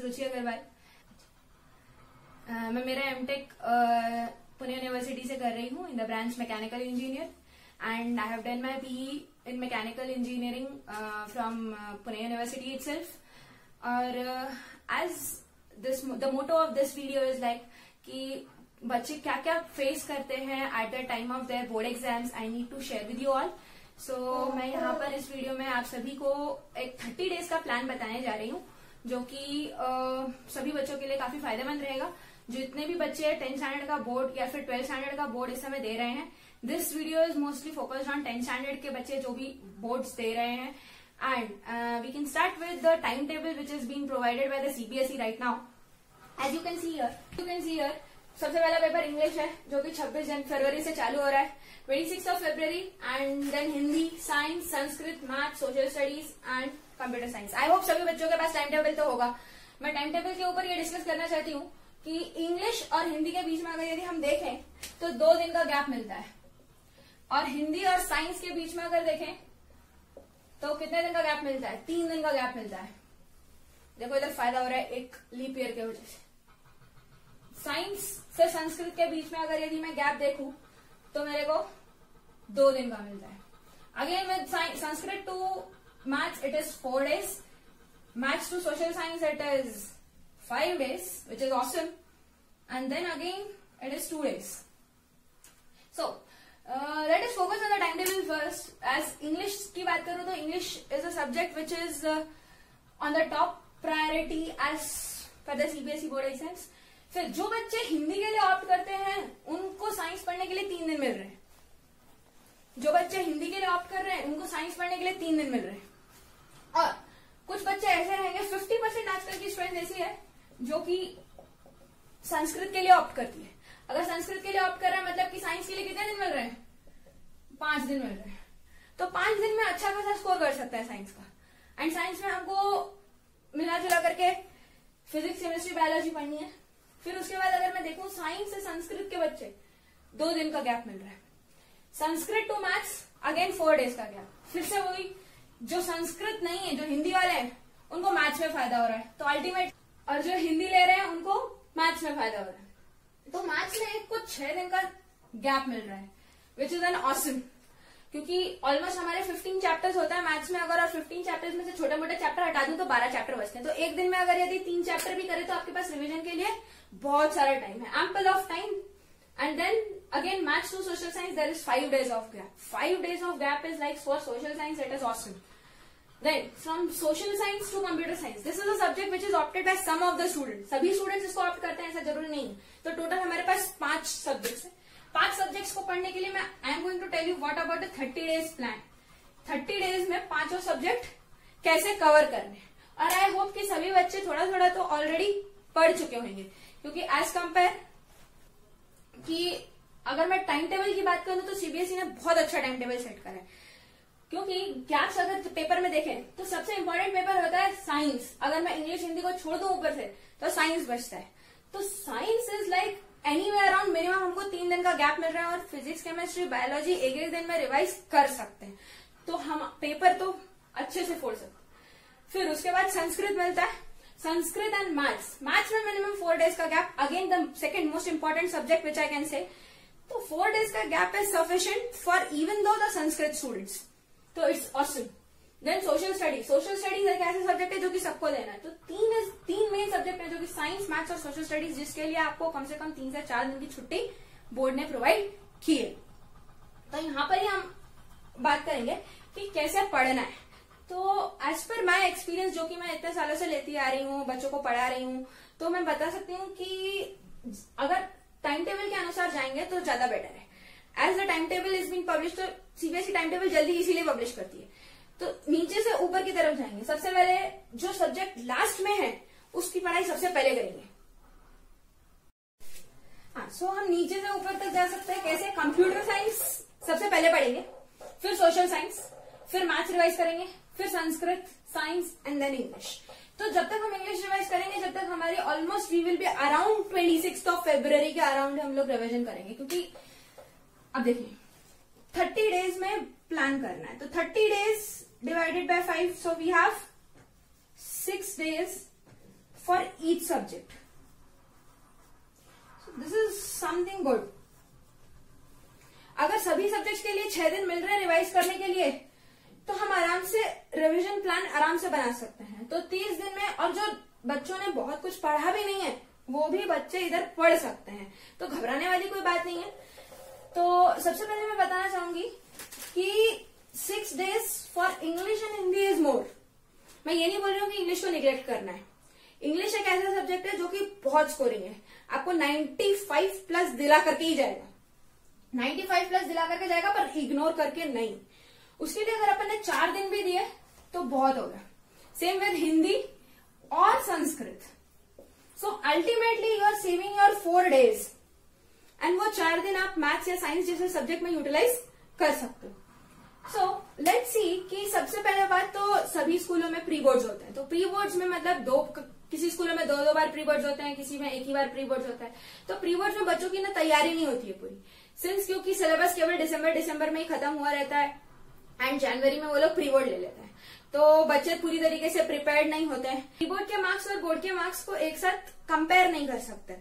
रुचि अग्रवाल। मैं मेरा MTech Pune university से कर रही हूँ in the branch mechanical engineer, and I have done my BE in mechanical engineering from Pune university itself. और as this the motto of this video is like कि बच्चे क्या क्या फेस करते हैं at the time of their board exams, I need to share with you all. So मैं यहाँ पर इस वीडियो में आप सभी को एक 30 डेज का प्लान बताने जा रही हूँ, जो कि सभी बच्चों के लिए काफी फायदेमंद रहेगा। जितने भी बच्चे 10th स्टैंडर्ड का बोर्ड या फिर 12th स्टैंडर्ड का बोर्ड इस समय दे रहे हैं, this video is mostly focused on 10th standard के बच्चे जो भी बोर्ड्स दे रहे हैं। And we can start with the time table which is being provided by the CBSE right now. As you can see here, सबसे पहला paper English है जो कि 26 फरवरी से चालू हो रहा है, 26 फरवरी, and then Hindi, science, Sanskrit, math, social studies and computer science. I hope सभी बच्चों के पास टाइम टेबल तो होगा। मैं टाइम टेबल के ऊपर ये डिस्कस करना चाहती हूँ कि इंग्लिश और हिंदी के बीच में अगर यदि हम देखें तो 2 दिन का गैप मिलता है, और हिंदी और साइंस के बीच में अगर देखें तो कितने दिन का गैप मिलता है? 3 दिन का गैप मिलता है। देखो इधर फायदा हो रहा है एक लीप ईयर के वजह से। साइंस से संस्कृत के बीच में अगर यदि मैं गैप देखूं तो मेरे को 2 दिन का मिलता है। Again with Sanskrit to maths it is 4 days, maths to social science it is 5 days, which is awesome, and then again it is 2 days. So let us focus on the timetable first. As English की बात करूं तो English is a subject which is on the top priority as per the CBSE board exams. फिर जो बच्चे हिंदी के लिए opt करते हैं उनको साइंस पढ़ने के लिए 3 दिन मिल रहे हैं। जो बच्चे हिंदी के लिए ऑप्ट कर रहे हैं उनको साइंस पढ़ने के लिए 3 दिन मिल रहे हैं। और कुछ बच्चे ऐसे रहेंगे, 50% आजकल की स्टूडेंट ऐसी है जो कि संस्कृत के लिए ऑप्ट करती है। अगर संस्कृत के लिए ऑप्ट कर रहा है मतलब कि साइंस के लिए कितने दिन मिल रहे हैं? 5 दिन मिल रहे हैं। तो 5 दिन में अच्छा खासा स्कोर कर सकता है साइंस का। एंड साइंस में हमको मिला जुला करके फिजिक्स, केमिस्ट्री, बायोलॉजी पढ़नी है। फिर उसके बाद अगर मैं देखूं साइंस से संस्कृत के बच्चे 2 दिन का गैप मिल रहा है। Sanskrit to maths again 4 days का गैप। फिर से वही, जो संस्कृत नहीं है, जो हिंदी वाले हैं उनको मैथ्स में फायदा हो रहा है, तो अल्टीमेट, और जो हिंदी ले रहे हैं उनको मैथ्स में फायदा हो रहा है। तो मैथ्स में एक कुछ 6 दिन का गैप मिल रहा है, विच इज एन ऑसम, क्योंकि ऑलमोस्ट हमारे 15 चैप्टर्स होता है मैथ्स में। अगर और 15 चैप्टर्स में से छोटे मोटे चैप्टर हटा दूं तो 12 चैप्टर बचते हैं। तो एक दिन में अगर यदि 3 चैप्टर भी करें तो आपके पास रिवीजन के लिए बहुत सारा टाइम है, ample of time. And then again maths to social science there is 5 days of gap. 5 days of gap is like for social science it is awesome. Then from social science to computer science, this is a subject which is opted by some of the students. सभी students इसको opt करते हैं ऐसा जरूरी नहीं है। तो total हमारे पास 5 सब्जेक्ट्स है। 5 सब्जेक्ट्स को पढ़ने के लिए मैं I am going to tell you what about the 30 days plan. 30 days में 5 सब्जेक्ट कैसे कवर करने, और आई होप कि सभी बच्चे थोड़ा थोड़ा तो ऑलरेडी पढ़ चुके होंगे, क्योंकि एज कंपेयर कि अगर मैं टाइम टेबल की बात करूं तो CBSE ने बहुत अच्छा टाइम टेबल सेट करा है। क्योंकि गैप्स अगर पेपर में देखें तो सबसे इंपॉर्टेंट पेपर होता है साइंस। अगर मैं इंग्लिश हिंदी को छोड़ दूं ऊपर से तो साइंस बचता है। तो science is like anywhere around minimum हमको 3 दिन का गैप मिल रहा है, और फिजिक्स, केमिस्ट्री, बायोलॉजी एक दिन में रिवाइज कर सकते हैं, तो हम पेपर तो अच्छे से फोड़ सकते हैं। फिर उसके बाद संस्कृत मिलता है, संस्कृत एंड मैथ्स। मैथ्स में मिनिमम 4 days का gap, again the second most important subject which I can say. तो 4 days का gap is sufficient for even though the Sanskrit students, तो it's awesome. Then social studies. Social studies एक ऐसा subject है जो कि सबको लेना है। तो 3 मेन सब्जेक्ट है जो कि साइंस, मैथ्स और सोशल स्टडीज, जिसके लिए आपको कम से कम 3 से 4 दिन की छुट्टी बोर्ड ने प्रोवाइड की है। तो यहाँ पर ही हम बात करेंगे कि कैसे पढ़ना है। तो एज पर माई एक्सपीरियंस, जो कि मैं इतने सालों से लेती आ रही हूँ, बच्चों को पढ़ा रही हूँ, तो मैं बता सकती हूँ कि अगर टाइम टेबल के अनुसार जाएंगे तो ज्यादा बेटर है। As the time table is been publish, तो CBSE टाइम टेबल जल्दी इसीलिए पब्लिश करती है। तो नीचे से ऊपर की तरफ जाएंगे, सबसे पहले जो सब्जेक्ट लास्ट में है उसकी पढ़ाई सबसे पहले करेंगे। हाँ, सो हम नीचे से ऊपर तक जा सकते हैं। कैसे? कंप्यूटर साइंस सबसे पहले पढ़ेंगे, फिर सोशल साइंस, फिर मैथ्स रिवाइज करेंगे, फिर Sanskrit, science and then English. तो जब तक हम इंग्लिश रिवाइज करेंगे, जब तक हमारी almost we will be around 26 फरवरी के अराउंड हम लोग रिविजन करेंगे। क्योंकि अब देखिए 30 days में प्लान करना है, तो 30 days divided by 5, so we have 6 days for each subject. So this is something good. अगर सभी सब्जेक्ट्स के लिए 6 दिन मिल रहे हैं रिवाइज करने के लिए, तो हम आराम से रिवीजन प्लान आराम से बना सकते हैं. तो 30 दिन में, और जो बच्चों ने बहुत कुछ पढ़ा भी नहीं है वो भी बच्चे इधर पढ़ सकते हैं, तो घबराने वाली कोई बात नहीं है. तो सबसे पहले मैं बताना चाहूंगी कि 6 days for English and Hindi is more. मैं ये नहीं बोल रही हूँ कि इंग्लिश को निग्लेक्ट करना है. इंग्लिश एक ऐसा सब्जेक्ट है जो कि बहुत स्कोरिंग है, आपको 95 प्लस दिला करके ही जाएगा. 95 प्लस दिला करके जाएगा, पर इग्नोर करके नहीं. उसके लिए अगर अपन ने 4 दिन भी दिए तो बहुत होगा. सेम विद हिंदी और Sanskrit. So ultimately you are saving your 4 days, and वो 4 दिन आप मैथ्स या साइंस जैसे सब्जेक्ट में यूटिलाइज कर सकते हो. सो लेट्स सी कि सबसे पहले बात तो सभी स्कूलों में प्री बोर्ड्स होते हैं. तो प्री बोर्ड्स में मतलब किसी स्कूलों में 2 बार प्री बोर्ड्स होते हैं, किसी में 1 ही बार प्री बोर्ड्स होता है. तो प्री बोर्ड्स में बच्चों की ना तैयारी नहीं होती है पूरी, सिंस क्योंकि सिलेबस केवल दिसंबर में ही खत्म हुआ रहता है एंड जनवरी में वो लोग प्री बोर्ड ले लेते हैं. तो बच्चे पूरी तरीके से प्रिपेयर्ड नहीं होते हैं. प्री बोर्ड के मार्क्स और बोर्ड के मार्क्स को एक साथ कंपेयर नहीं कर सकते.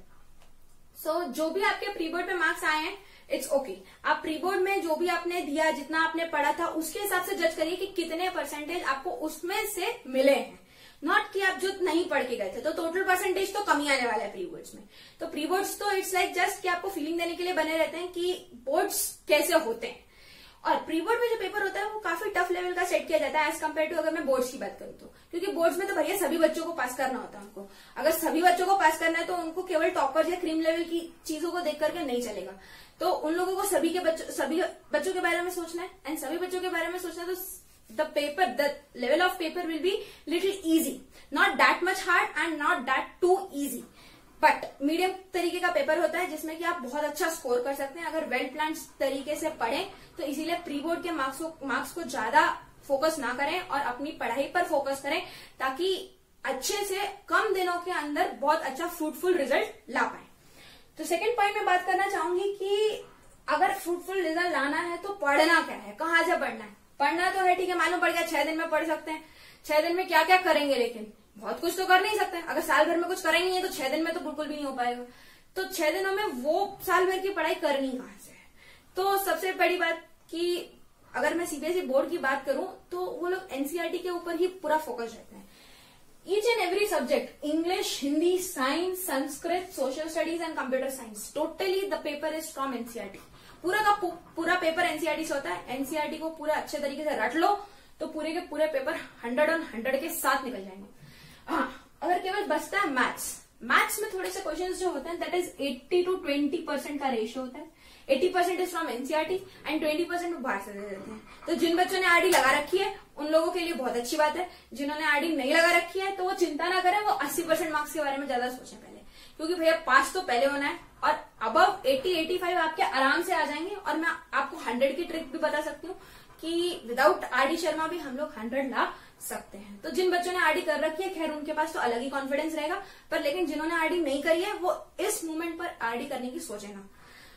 सो जो भी आपके प्री बोर्ड पे मार्क्स आए हैं इट्स ओके. आप प्री बोर्ड में जो भी आपने दिया, जितना आपने पढ़ा था, उसके हिसाब से जज करिए कि कितने परसेंटेज आपको उसमें से मिले हैं. नॉट कि आप जो नहीं पढ़ के गए थे. तो टोटल परसेंटेज तो कम ही आने वाला है प्री बोर्ड्स में. तो प्री बोर्ड्स तो इट्स लाइक जस्ट कि आपको फीलिंग देने के लिए बने रहते हैं कि बोर्ड्स कैसे होते हैं. और प्री बोर्ड में जो पेपर होता है वो काफी टफ लेवल का सेट किया जाता है एज कम्पेयर टू अगर मैं बोर्ड्स की बात करूं तो. क्योंकि बोर्ड्स में तो भैया सभी बच्चों को पास करना होता है. उनको अगर सभी बच्चों को पास करना है तो उनको केवल टॉपर या क्रीम लेवल की चीजों को देख करके नहीं चलेगा. तो उन लोगों को सभी बच्चों के बारे में सोचना है, एंड सभी बच्चों के बारे में सोचना है. तो the level of paper will be little easy, not that much hard and not that too easy, but medium तरीके का पेपर होता है जिसमें कि आप बहुत अच्छा स्कोर कर सकते हैं अगर वेल प्लान तरीके से पढ़ें. तो इसीलिए प्री बोर्ड के मार्क्स को ज्यादा फोकस ना करें और अपनी पढ़ाई पर फोकस करें, ताकि अच्छे से कम दिनों के अंदर बहुत अच्छा फ्रूटफुल रिजल्ट ला पाए. तो सेकंड पॉइंट में बात करना चाहूंगी कि अगर फ्रूटफुल रिजल्ट लाना है तो पढ़ना क्या है, कहाँ से पढ़ना है. पढ़ना तो है ठीक है, मालूम पड़ गया 6 दिन में पढ़ सकते हैं. 6 दिन में क्या क्या करेंगे, लेकिन बहुत कुछ तो कर नहीं सकते. अगर साल भर में कुछ करेंगे नहीं तो 6 दिन में तो बिल्कुल भी नहीं हो पाएगा. तो 6 दिनों में वो साल भर की पढ़ाई करनी कहाँ से है. तो सबसे बड़ी बात कि अगर मैं सीबीएसई बोर्ड की बात करूं तो वो लोग एनसीईआरटी के ऊपर ही पूरा फोकस रहते हैं. Each and every subject, English, Hindi, science, Sanskrit, social studies and computer science, totally the paper is from NCERT. पूरा का पूरा पेपर एनसीईआरटी से होता है. एनसीईआरटी को पूरा अच्छे तरीके से रट लो तो पूरे के पूरे पेपर 100 on 100 के साथ निकल जाएंगे. हाँ, अगर केवल बचता है मैथ्स में थोड़े से क्वेश्चंस जो होते हैं दैट इज 80 to 20% का रेशियो होता है. 80% इज फ्रॉम एनसीईआरटी एंड 20% बाहर से दे देते हैं. तो जिन बच्चों ने आरडी लगा रखी है उन लोगों के लिए बहुत अच्छी बात है. जिन्होंने आरडी नहीं लगा रखी है तो वो चिंता ना करें, वो 80% मार्क्स के बारे में ज्यादा सोचें पहले, क्योंकि भैया पास तो पहले होना है. और अबव 80-85 आपके आराम से आ जाएंगे. और मैं आपको 100 की ट्रिक भी बता सकती हूँ कि विदाउट आरडी शर्मा भी हम लोग 100 ला सकते हैं. तो जिन बच्चों ने आरडी कर रखी है खैर उनके पास तो अलग ही कॉन्फिडेंस रहेगा, पर लेकिन जिन्होंने आरडी नहीं करी है वो इस मोमेंट पर आरडी करने की सोचेगा.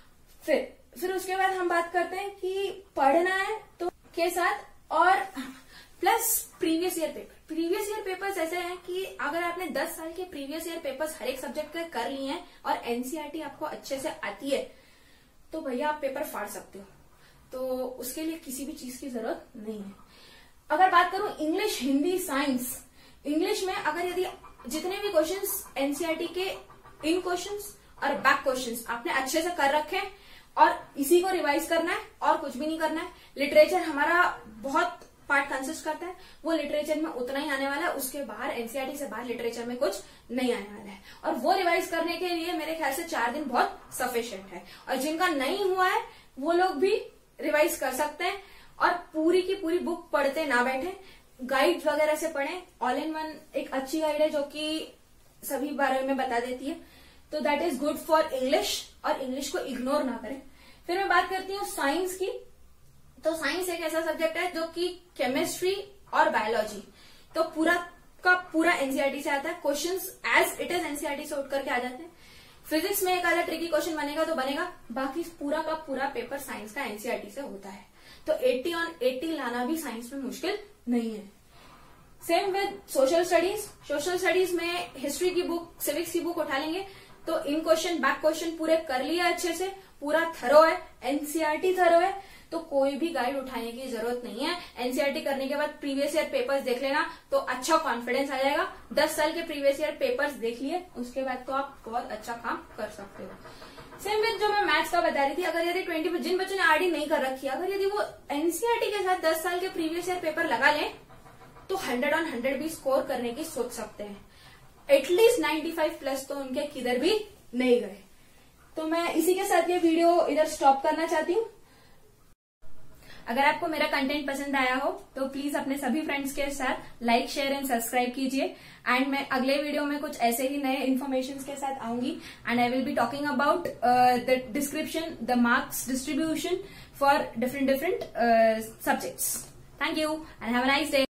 फिर उसके बाद हम बात करते हैं कि पढ़ना है तो के साथ और plus previous year paper. Previous year papers ऐसे हैं कि अगर आपने 10 साल के प्रीवियस ईयर पेपर्स हर एक सब्जेक्ट के कर लिए हैं और एनसीईआरटी आपको अच्छे से आती है तो भैया आप पेपर फाड़ सकते हो. तो उसके लिए किसी भी चीज की जरूरत नहीं है. अगर बात करूं इंग्लिश, हिंदी, साइंस, इंग्लिश में अगर यदि जितने भी क्वेश्चंस एनसीईआरटी के इन क्वेश्चंस और बैक क्वेश्चंस आपने अच्छे से कर रखे हैं और इसी को रिवाइज करना है और कुछ भी नहीं करना है. लिटरेचर हमारा बहुत पार्ट कंसिस्ट करता है, वो लिटरेचर में उतना ही आने वाला है. उसके बाहर एनसीईआरटी से बाहर लिटरेचर में कुछ नहीं आने वाला है. और वो रिवाइज करने के लिए मेरे ख्याल से 4 दिन बहुत सफिशिएंट है. और जिनका नहीं हुआ है वो लोग भी रिवाइज कर सकते हैं और पूरी की पूरी बुक पढ़ते ना बैठे, गाइड वगैरह से पढ़ें. ऑल इन वन एक अच्छी गाइड है जो कि सभी बारे में बता देती है. तो that is good for English, और इंग्लिश को इग्नोर ना करें. फिर मैं बात करती हूँ साइंस की. तो साइंस एक ऐसा सब्जेक्ट है जो कि केमिस्ट्री और बायोलॉजी तो पूरा का पूरा एनसीईआरटी से आता है. Questions as it is NCERT से उठ करके आ जाते हैं. फिजिक्स में एक आधा ट्रिकी क्वेश्चन बनेगा तो बनेगा, बाकी पूरा का पूरा पेपर साइंस का एनसीईआरटी से होता है. तो 80 on 80 लाना भी साइंस में मुश्किल नहीं है. Same with social studies. Social studies में हिस्ट्री की बुक, सिविक्स की बुक उठा लेंगे तो इन क्वेश्चन बैक क्वेश्चन पूरे कर लिया अच्छे से, पूरा थरो है, एनसीईआरटी थरो है, तो कोई भी गाइड उठाने की जरूरत नहीं है। एनसीईआरटी करने के बाद प्रीवियस ईयर पेपर्स देख लेना तो अच्छा कॉन्फिडेंस आ जाएगा। 10 साल के प्रीवियस ईयर पेपर्स देख लिए, उसके बाद तो आप बहुत अच्छा काम कर सकते हो। सेम विद जो मैं मैथ्स का बता रही थी, अगर यदि 20 जिन बच्चों ने आरडी नहीं कर रखी है, अगर यदि वो एनसीईआरटी के साथ 10 साल के प्रीवियस ईयर पेपर लगा लें तो 100 on 100 भी स्कोर करने की सोच सकते हैं। एटलीस्ट 95 प्लस तो उनके किधर भी नहीं गए। तो मैं इसी के साथ ये वीडियो इधर स्टॉप करना चाहती हूँ। अगर आपको मेरा कंटेंट पसंद आया हो तो प्लीज अपने सभी फ्रेंड्स के साथ लाइक, शेयर एंड सब्सक्राइब कीजिए। एंड मैं अगले वीडियो में कुछ ऐसे ही नए इन्फॉर्मेशन के साथ आऊंगी and I will be talking about the description, the marks distribution for different subjects. Thank you and have a nice day.